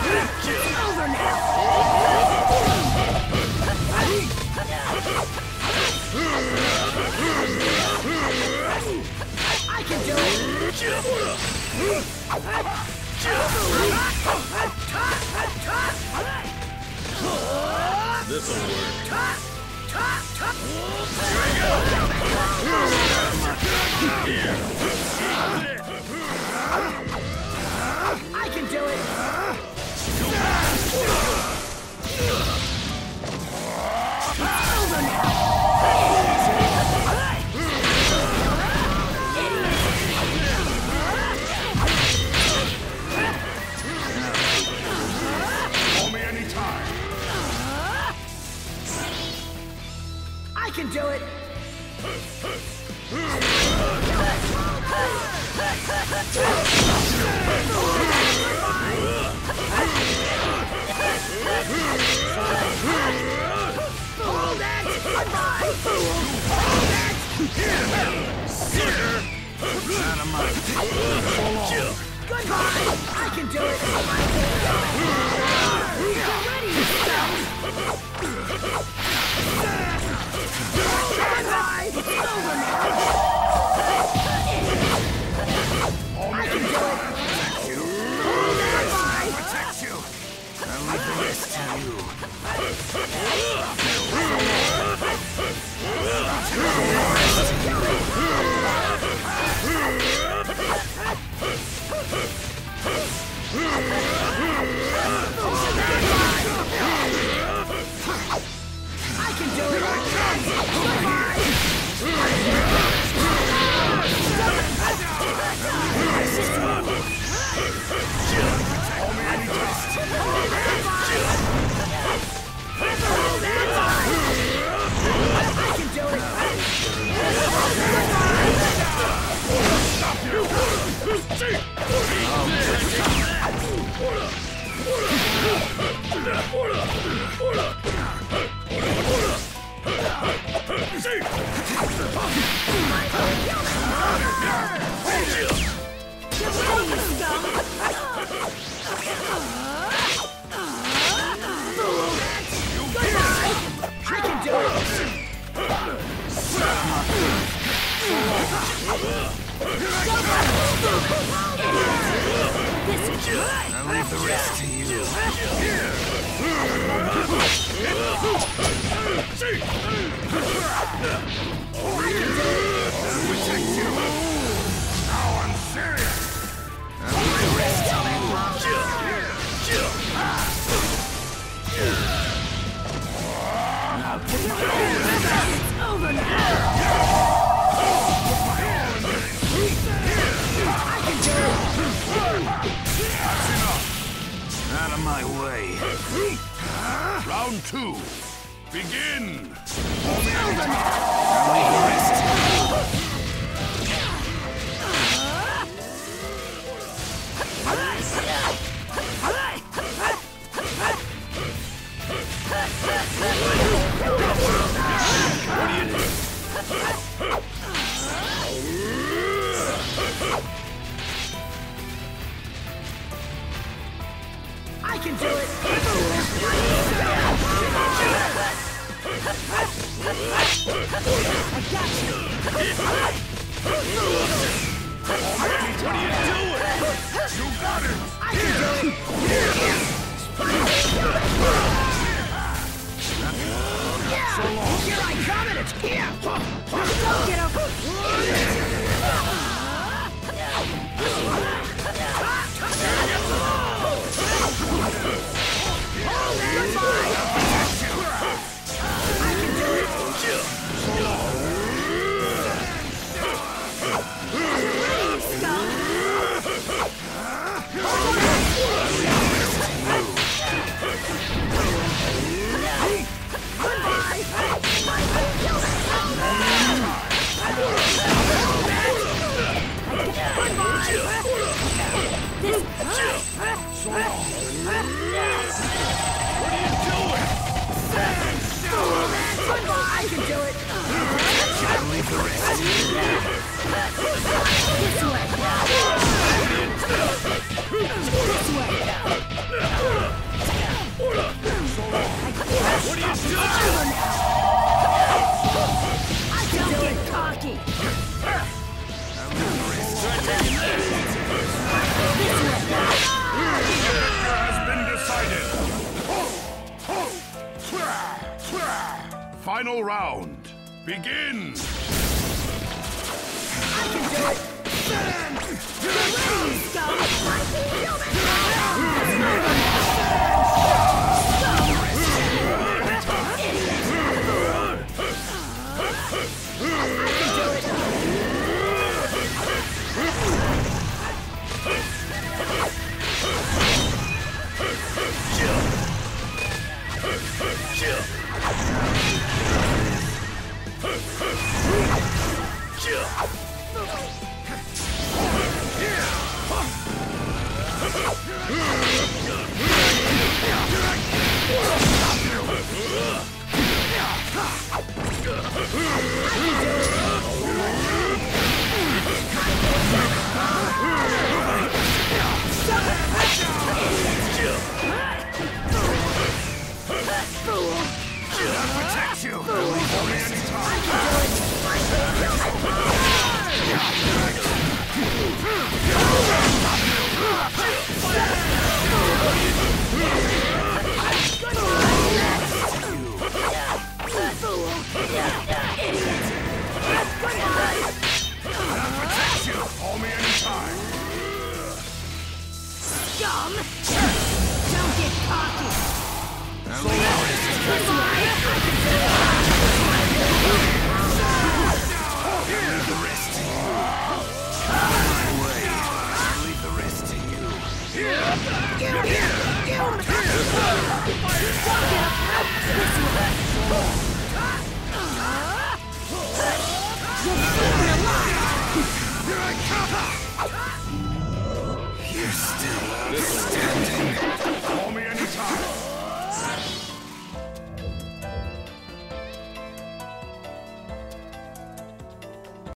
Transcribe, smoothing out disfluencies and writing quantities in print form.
over now! I can do it! This'll work. I can do it! Over now! Call me anytime. I can do it! Hold it! Goodbye! Hold it! Out of my Goodbye! I can do it! Get ready, Goodbye! It's over now! I can do it! Goodbye! protect you. I'll leave the rest to you. I can do it! Goodbye! I can do it! I can do it! I'll leave the rest to you. Protect you. Now I'm serious. I'll leave the rest to It's over now! I can do it! That's enough. Out of my way. Round 2. Begin. I'll leave the rest to you. What do you do? I can do it! I got you! What are you doing? You got it. I can do it! Here I come and it's here! Don't get up! I can do it! I'll leave the rest. This way! This way! Don't get cocky. Has been decided. Final round. Begin. I can do it. Get ready, scum. Protect you. Only anytime. Protect you. Call me anytime. Scum! Don't get cocky! Leave the rest to you. Leave the rest to you. Get him!